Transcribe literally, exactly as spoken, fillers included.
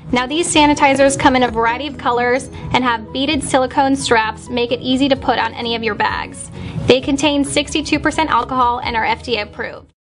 Now these sanitizers come in a variety of colors and have beaded silicone straps, make it easy to put on any of your bags. They contain sixty-two percent alcohol and are F D A approved.